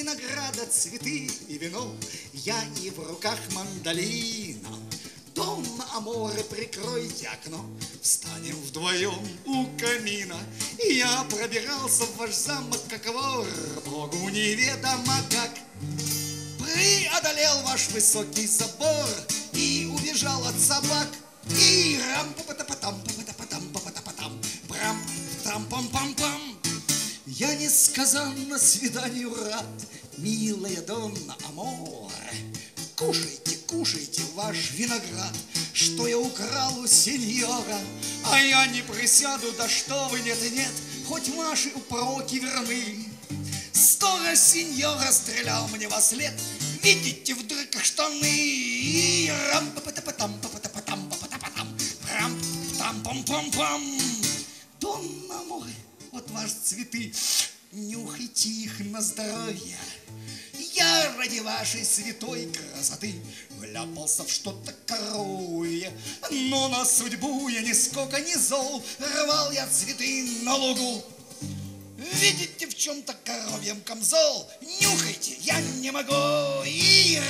винограда цветы и вино, я и в руках мандолина. Донна Аморе, прикройте окно, встанем вдвоем у камина. Я пробирался в ваш замок, как вор, Богу неведомо как. Преодолел ваш высокий забор и убежал от собак. И рам-па-па-та-пам-па-па-та-пам-па-па-та-пам, я несказанно свиданию рад, милая Донна Аморе. Кушайте, кушайте ваш виноград, что я украл у сеньора. А я не присяду, да что вы, нет-нет, хоть ваши упреки верны. 100 раз сеньора стрелял мне во след, видите, в дырках штаны. Рам-па-па-та-пам-па-па-та-пам-па-па-та-пам. Донна Аморе, вот ваши цветы, нюхайте их на здоровье. Я ради вашей святой красоты вляпался в что-то коровье, но на судьбу я нисколько не зол, рвал я цветы на лугу. Видите, в чем-то коровьем камзол, нюхайте, я не могу. И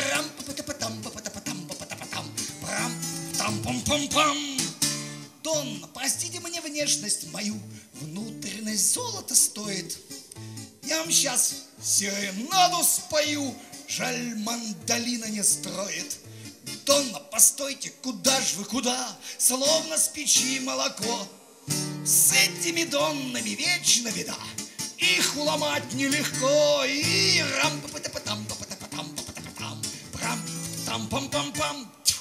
рам-па-па-та-пам-па-па-та-пам-па-па-та-пам. Донна, простите мне внешность мою, внутренность золота стоит. Я вам сейчас серенаду спою, жаль, мандолина не строит. Донна, постойте, куда ж вы, куда? Словно с печи молоко. С этими доннами вечно беда, их уломать нелегко. И рам-па-па-та-пам-па-па-та-пам-па-па-та-пам, рам-там-пам-пам-пам.